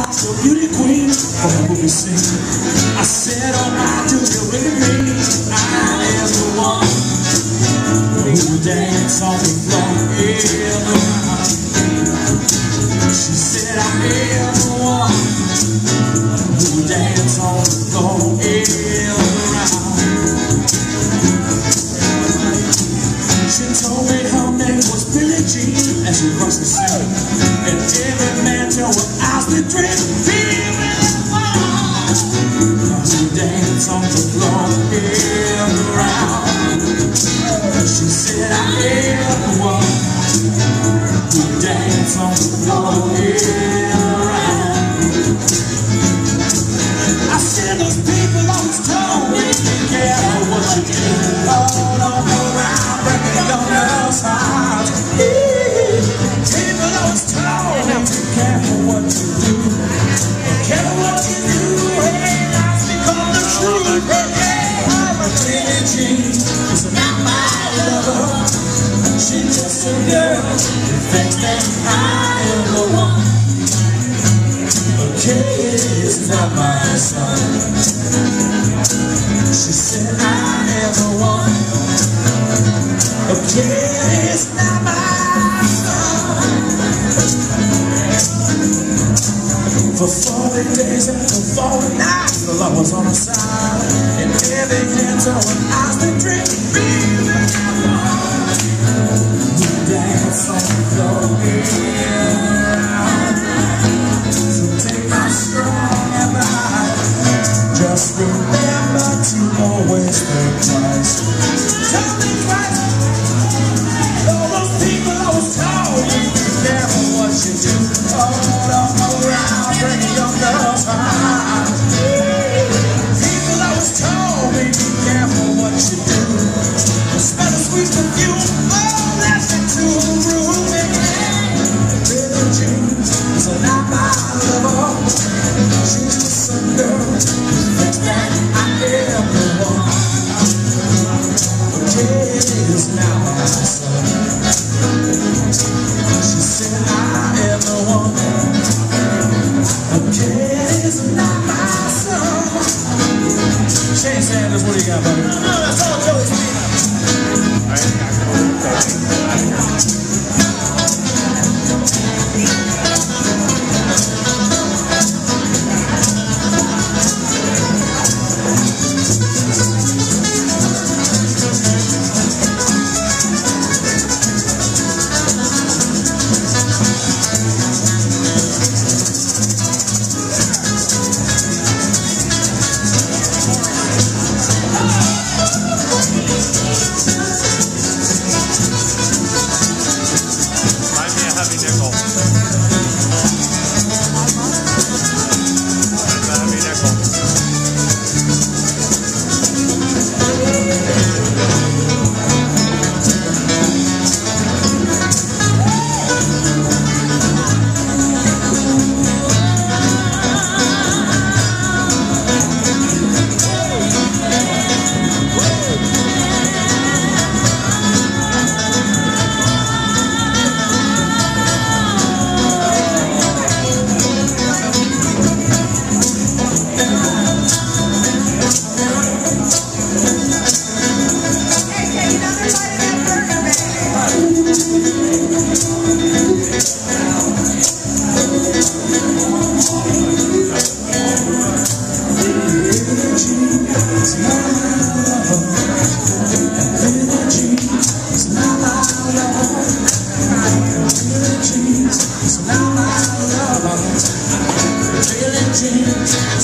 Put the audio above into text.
the beauty queen from the movie scene. I said, oh my, do you really mean I am the one who dance on the floor in the round? She said, I am the one who dance on the floor in the round. She told me her name was Billie Jean as she crossed the sea, and every man told her eyes the dream. Dance on the floor in the round. She said, I am the one who dance on the floor in the round. I said, those people always told me, be careful what you do. Oh, don't go around breaking your girl's heart. People always told me, be careful what you do. Be careful what you do. Billie Jean is not my lover. She's just a girl who thinks that I am the one. Okay, it's not my son. She said I am the one. Okay, it's not my son. For 40 days and for 40 nights, the love was on her side, and every hand told her eyes that drink, feeling alone. We dance on the floor around. So take my strong advice, just remember to always think twice. Tell me twice. All those people always told me, be careful what you do. Oh, don't go around breaking your girl's heart. People always told me, be careful what you do. Smell the sweet perfume, oh, that's it to a room. Billie Jean is not my lover. She's just some girl who thinks that I am the one. Okay, it's not my son. She said I am the one. Okay, it's not my son. Shane Sanders, what do you got, buddy? No, that's all Joey's feet. Billie Jean